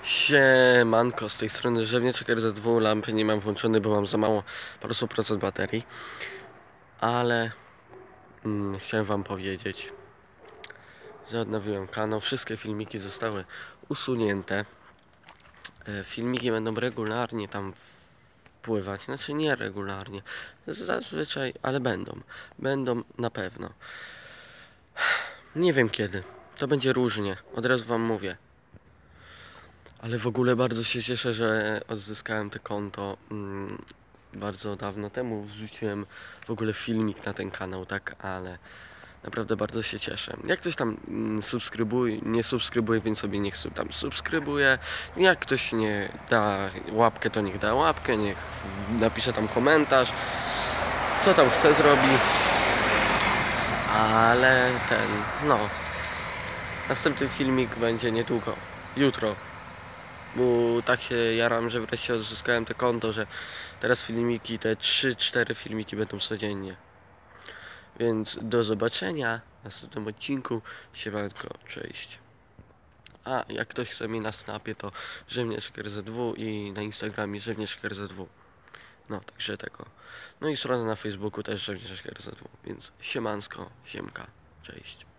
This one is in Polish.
Siemanko, z tej strony Rzewniczek RZ2, lampy nie mam włączony, bo mam za mało po prostu procent baterii. Ale chciałem wam powiedzieć, że odnowiłem kanał, wszystkie filmiki zostały usunięte. Filmiki będą regularnie tam wpływać, znaczy nie regularnie, zazwyczaj, ale będą na pewno. Nie wiem kiedy, to będzie różnie, od razu wam mówię. Ale w ogóle bardzo się cieszę, że odzyskałem to konto. Bardzo dawno temu wrzuciłem w ogóle filmik na ten kanał, tak, ale naprawdę bardzo się cieszę. Jak ktoś tam nie subskrybuje, więc sobie niech tam subskrybuje. Jak ktoś nie da łapkę, to niech da łapkę, niech napisze tam komentarz, co tam chce zrobi. Ale następny filmik będzie niedługo, jutro. Bo tak się jaram, że wreszcie odzyskałem to konto, że teraz filmiki, te 3-4 filmiki będą codziennie. Więc do zobaczenia w następnym odcinku. Siemanko, cześć. A jak ktoś chce mi na Snapie, to Rzewniczek RZ2 i na Instagramie Rzewniczek RZ2. No, także tego. No i strona na Facebooku też Rzewniczek RZ2. Więc siemansko, siemka, cześć.